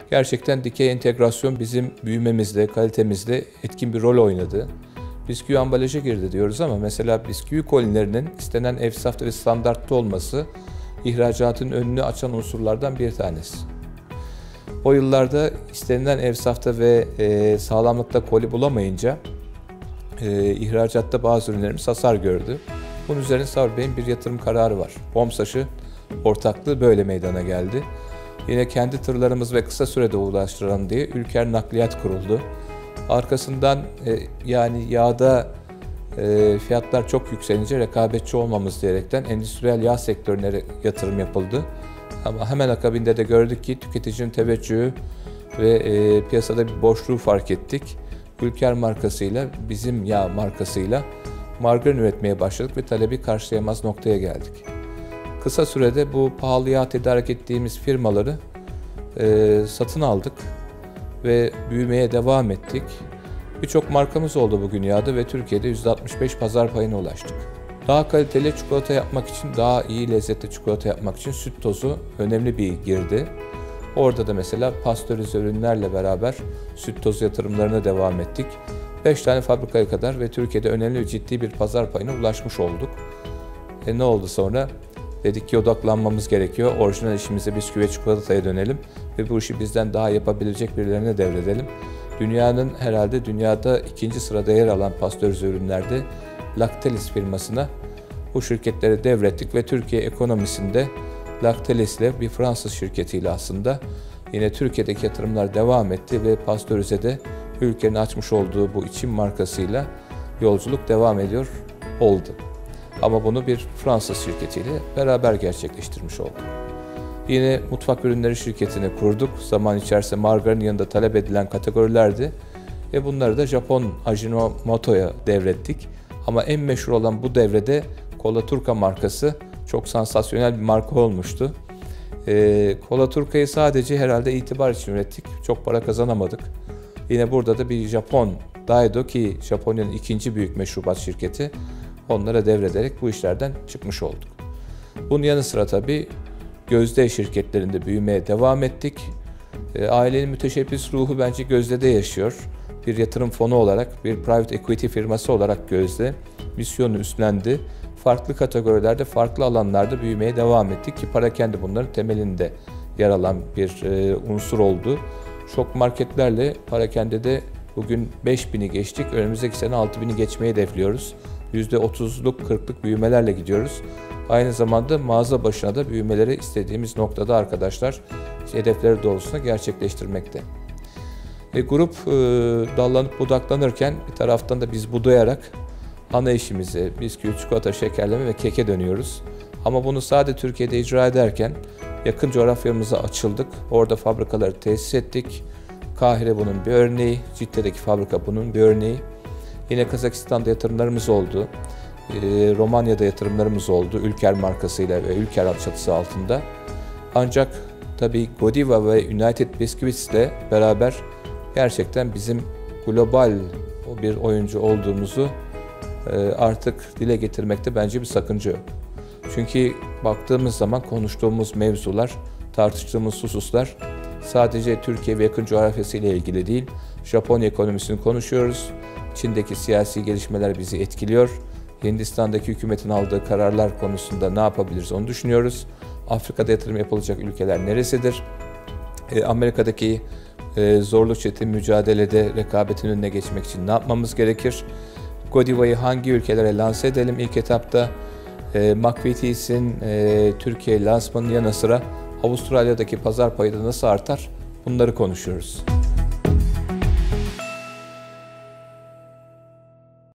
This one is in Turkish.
Gerçekten dikey entegrasyon bizim büyümemizde, kalitemizde etkin bir rol oynadı. Bisküvi ambalaja girdi diyoruz ama mesela bisküvi kolilerinin istenen efsafta ve standartta olması ihracatın önünü açan unsurlardan bir tanesi. O yıllarda istenilen evsafta ve sağlamlıkta koli bulamayınca ihracatta bazı ürünlerimiz hasar gördü. Bunun üzerine Sabri Bey'in bir yatırım kararı var. BOMSAŞ'ı ortaklığı böyle meydana geldi. Yine kendi tırlarımız ve kısa sürede ulaştıralım diye Ülker Nakliyat kuruldu. Arkasından yani yağda fiyatlar çok yükselince rekabetçi olmamız diyerekten endüstriyel yağ sektörüne yatırım yapıldı. Ama hemen akabinde de gördük ki tüketicinin teveccühü ve piyasada bir boşluğu fark ettik. Ülker markasıyla, bizim yağ markasıyla margarin üretmeye başladık ve talebi karşılayamaz noktaya geldik. Kısa sürede bu pahalı yağ tedarik ettiğimiz firmaları satın aldık ve büyümeye devam ettik. Birçok markamız oldu bugün yağda ve Türkiye'de %65 pazar payına ulaştık. Daha kaliteli çikolata yapmak için, daha iyi lezzetli çikolata yapmak için süt tozu önemli bir girdi. Orada da mesela pastörize ürünlerle beraber süt tozu yatırımlarına devam ettik. 5 tane fabrikaya kadar ve Türkiye'de önemli ve ciddi bir pazar payına ulaşmış olduk. Ne oldu sonra? Dedik ki odaklanmamız gerekiyor. Orijinal işimize bisküvi çikolataya dönelim ve bu işi bizden daha yapabilecek birilerine devredelim. Herhalde dünyada 2. sırada yer alan pastörize ürünlerde Lactalis firmasına bu şirketleri devrettik ve Türkiye ekonomisinde Lactalis ile bir Fransız şirketiyle aslında yine Türkiye'deki yatırımlar devam etti ve pastörizede ülkenin açmış olduğu bu içim markasıyla yolculuk devam ediyor oldu. Ama bunu bir Fransız şirketiyle beraber gerçekleştirmiş olduk. Yine mutfak ürünleri şirketini kurduk. Zaman içerisinde margarin yanında talep edilen kategorilerdi ve bunları da Japon Ajinomoto'ya devrettik. Ama en meşhur olan bu devrede Kola Turka markası çok sansasyonel bir marka olmuştu. Kola Turka'yı sadece herhalde itibar için ürettik. Çok para kazanamadık. Yine burada da bir Japon, Daido ki Japonya'nın 2. büyük meşrubat şirketi, onlara devrederek bu işlerden çıkmış olduk. Bunun yanı sıra tabii Gözde şirketlerinde büyümeye devam ettik. Ailenin müteşebbis ruhu bence Gözde'de yaşıyor. Bir yatırım fonu olarak, bir private equity firması olarak Gözde misyonu üstlendi. Farklı kategorilerde, farklı alanlarda büyümeye devam ettik ki Parakende bunların temelinde yer alan bir unsur oldu. Şok marketlerle Parakende'de bugün 5000'i geçtik. Önümüzdeki sene 6000'i geçmeyi hedefliyoruz. %30'luk 40'lık büyümelerle gidiyoruz. Aynı zamanda mağaza başına da büyümeleri istediğimiz noktada arkadaşlar hedefleri doğrultusunda gerçekleştirmekte. Grup dallanıp budaklanırken bir taraftan da biz budayarak ana işimize bisküvi, çikolata, şekerleme ve keke dönüyoruz. Ama bunu sadece Türkiye'de icra ederken yakın coğrafyamıza açıldık. Orada fabrikaları tesis ettik. Kahire bunun bir örneği, Cidde'deki fabrika bunun bir örneği. Yine Kazakistan'da yatırımlarımız oldu. Romanya'da yatırımlarımız oldu. Ülker markasıyla ve Ülker çatısı altında. Ancak tabii Godiva ve United Biscuits ile beraber gerçekten bizim global bir oyuncu olduğumuzu artık dile getirmekte bence bir sakınca yok. Çünkü baktığımız zaman konuştuğumuz mevzular, tartıştığımız hususlar sadece Türkiye ve yakın coğrafyası ile ilgili değil. Japonya ekonomisini konuşuyoruz. Çin'deki siyasi gelişmeler bizi etkiliyor. Hindistan'daki hükümetin aldığı kararlar konusunda ne yapabiliriz onu düşünüyoruz. Afrika'da yatırım yapılacak ülkeler neresidir? Amerika'daki zorlu çetin mücadelede rekabetin önüne geçmek için ne yapmamız gerekir? Godiva'yı hangi ülkelere lanse edelim ilk etapta? McVitie's'in Türkiye lansmanının yanı sıra Avustralya'daki pazar payı da nasıl artar? Bunları konuşuyoruz.